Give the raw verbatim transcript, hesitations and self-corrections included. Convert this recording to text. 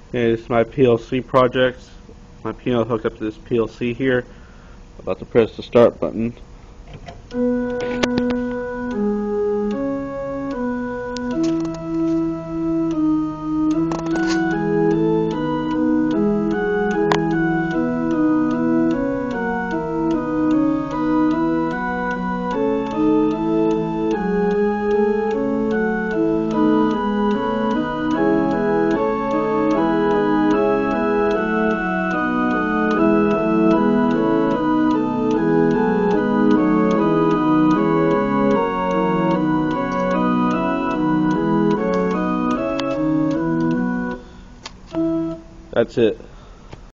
Okay, this is my P L C project. My piano hooked up to this P L C here. About to press the start button. That's it.